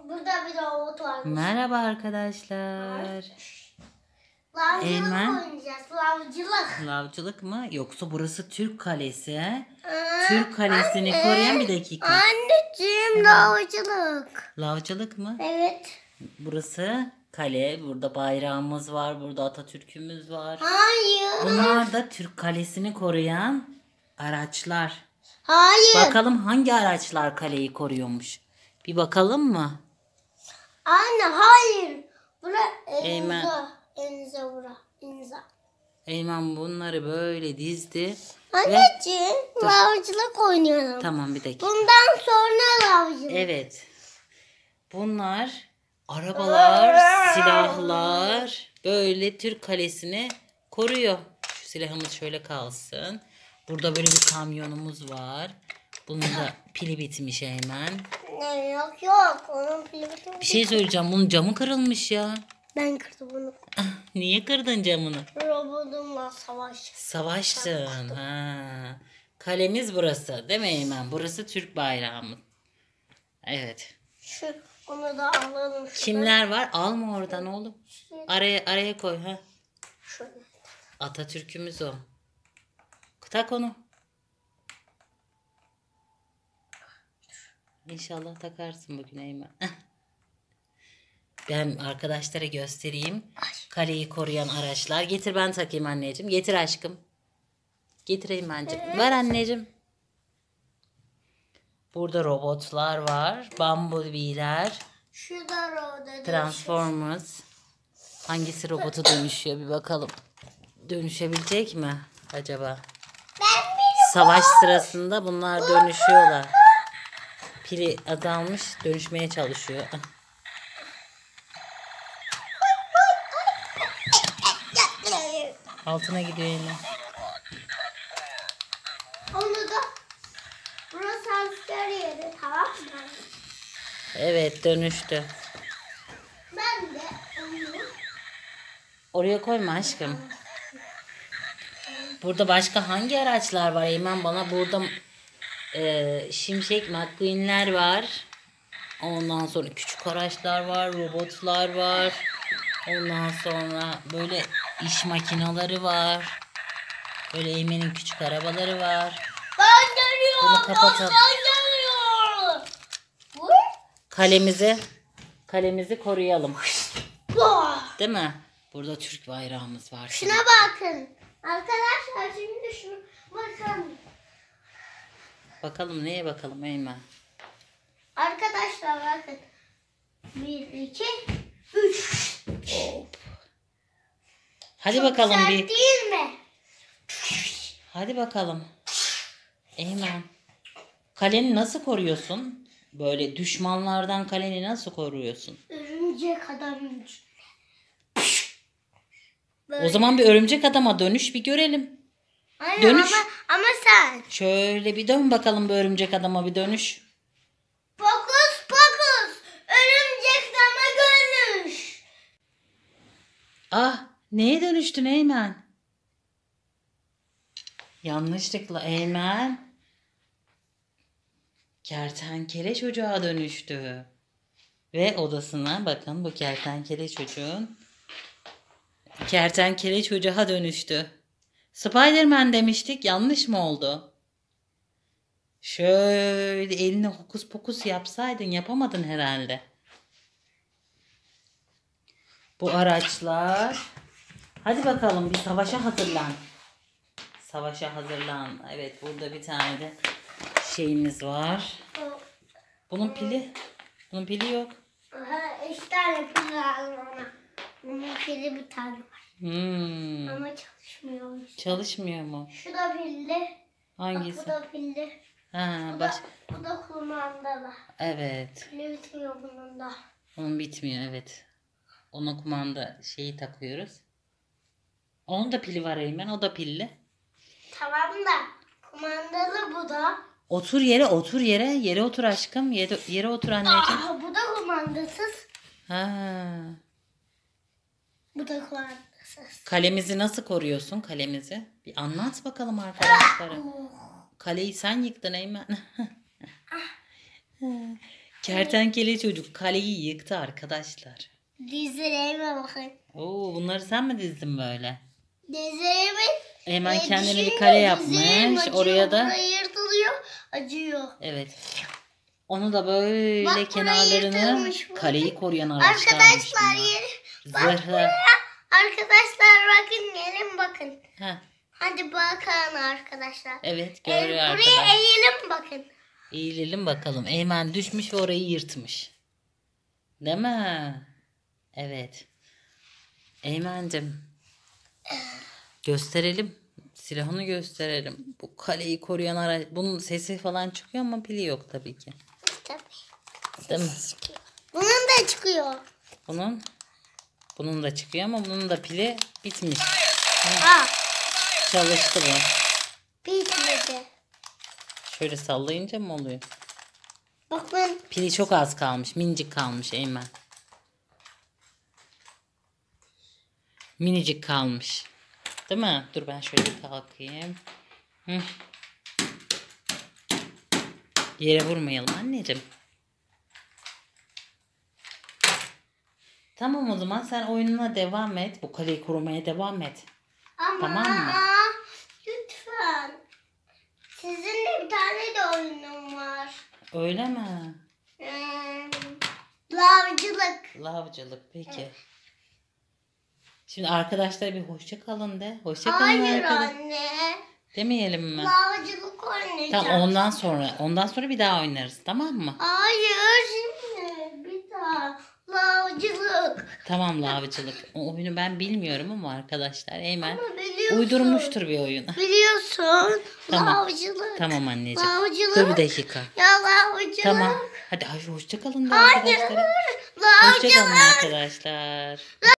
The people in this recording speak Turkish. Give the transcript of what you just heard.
Burada bir robot var. Merhaba arkadaşlar. Lavcılık Eymen. oynayacağız. Lavcılık. Lavcılık mı? Yoksa burası Türk Kalesi. Türk Kalesi'ni koruyan bir dakika. Anneciğim lavcılık. Lavcılık mı? Evet. Burası kale. Burada bayrağımız var. Burada Atatürk'ümüz var. Hayır. Bunlar da Türk Kalesi'ni koruyan araçlar. Hayır. Bakalım hangi araçlar kaleyi koruyormuş? Bir bakalım mı? Anne hayır. Bura Eymen. Enza bura. Enza. Eymen bunları böyle dizdi. Anneciğim lavcılık oynayalım. Tamam bir dakika. Bundan sonra lavcılık. Evet. Bunlar arabalar, silahlar böyle Türk Kalesi'ni koruyor. Şu silahımız şöyle kalsın. Burada böyle bir kamyonumuz var. Bunun da pili bitmiş hemen. Ne yok. Onun pili Bir şey söyleyeceğim. Bunun camı kırılmış ya. Ben kırdım bunu. Niye kırdın camını? Robotumla savaş. Savaştın. Ha. Kalemiz burası. Değil mi Eymen? Burası Türk bayrağımız. Evet. Onu da alalım. Kimler var? Alma oradan oğlum. Araya koy ha. Şöyle. Atatürk'ümüz o. Tak onu. İnşallah takarsın bugün Eymen. Ben arkadaşlara göstereyim. Kaleyi koruyan araçlar. Getir ben takayım anneciğim. Getir aşkım. Getir Eymen'ciğim. Ver anneciğim. Burada robotlar var. Bumblebee'ler. Şurada robot. Transformers. Hangisi robota dönüşüyor bir bakalım. Dönüşebilecek mi acaba? Savaş sırasında bunlar dönüşüyorlar. Pili azalmış, dönüşmeye çalışıyor. Altına gidiyor yine. Onu da burası asker yeri, tamam mı? Evet, dönüştü. Ben de onu Oraya koyma aşkım. Burada başka hangi araçlar var Eymen? Bana burada Şimşek McQueen'ler var. Ondan sonra küçük araçlar var, robotlar var. Ondan sonra böyle iş makineleri var. Böyle Eymen'in küçük arabaları var. ben geliyorum. Bunu kapatalım. Ben geliyorum. Kalemizi koruyalım. Bu. Değil mi? Burada Türk bayrağımız var. Şuna bakın. Arkadaşlar şimdi şuna bakın. Bakalım neye bakalım Eymen? Arkadaşlar bakın. 1, 2, 3. Hadi bakalım Güzel bir. değil mi? Hadi bakalım. Eymen. Kaleni nasıl koruyorsun? Böyle düşmanlardan kaleni nasıl koruyorsun? Örümcek adam. O zaman bir örümcek adama dönüş bir görelim. Aynen, Dönüş. ama sen. Şöyle bir dön bakalım bir örümcek adama bir dönüş. Fokus fokus. Örümcek dama dönüş. Ah, neye dönüştün Eymen? Yanlışlıkla Eymen kertenkele çocuğa dönüştü. Ve odasına bakın bu kertenkele çocuğa dönüştü. Spiderman demiştik, yanlış mı oldu? Şöyle eline hokus pokus yapsaydın, yapamadın herhalde. Bu araçlar. Hadi bakalım bir savaşa hazırlan. Savaşa hazırlan. Evet, burada bir tane de şeyimiz var. Bunun pili yok. Aha, 3 tane pil lazım ona. Bunun pili bir tane var. Ama çalışmıyor. Çalışmıyor mu? Şu da pilli. Hangisi? Bak, bu da pilli. Ha, Bu da kumandalı. Evet. Pili bitmiyor bunun da. Onun bitmiyor, evet. Ona kumanda şeyi takıyoruz. Onun da pili var Eymen, o da pilli. Tamam da kumandalı bu da. Otur yere. Yere otur aşkım. Yere otur anneciğim. Bu da kumandasız. Ha. Bu da kumandasız. Kalemizi nasıl koruyorsun kalemizi? Bir anlat bakalım arkadaşlara. Kaleyi sen yıktın Eymen. Kertenkele çocuk kaleyi yıktı arkadaşlar. Dizlerime bakın. Oo, bunları sen mi dizdin böyle? Dizlerimin Hemen kendine bir düşünüyor, kale dizlerim yapmış. acıyor, Oraya da burası yırtılıyor. Acıyor. evet. Onu da böyle Bak, burayı kenarlarını yırtılmış bu. kaleyi koruyan araçlarmış Arkadaşlar bunlar. yeri. Bak Zırhlı. buraya. Arkadaşlar bakın gelin bakın. Heh, Hadi bakın arkadaşlar. evet görüyor Buraya arkadaşlar. eğilin bakın. Eğilelim bakalım. Eymen düşmüş ve orayı yırtmış. Değil mi? Evet. Eymen'cim. Gösterelim. Silahını gösterelim. Bu kaleyi koruyan araç. Bunun sesi falan çıkıyor ama pili yok tabii ki. Tabii. Değil mi? Bunun da çıkıyor. Bunun da çıkıyor ama bunun da pili bitmiş. Aa, Çalıştı bu. bitmedi. Şöyle sallayınca mı oluyor? Bakın. Pili çok az kalmış. Minicik kalmış Eymen. Minicik kalmış. Değil mi? Dur ben şöyle bir kalkayım. Hı. Yere vurmayalım anneciğim. Tamam o zaman sen oyununa devam et. Bu kaleyi korumaya devam et. Ama Tamam mı? lütfen. Sizin de bir tane de oyunum var. Öyle mi? Lavcılık. Lavcılık peki. Şimdi arkadaşlar bir hoşça kalın de. Hoşça kalın Hayır arkadaşlar. anne. Demeyelim mi? Lavcılık oynayacağım. Tamam ondan sonra bir daha oynarız tamam mı? Hayır şimdi bir daha. Lavcılık. Tamam lavcılık. O oyunu ben bilmiyorum ama arkadaşlar Eymen Ama biliyorsun. uydurmuştur bir oyun. Biliyorsun. Tamam. Lavcılık. Tamam anneciğim. Lavcılık. Dur bir dakika. Ya lavcılık. Tamam. Hadi hoşça kalın da Hayır. arkadaşlar. Hoşça kalın Lavcılık. arkadaşlar.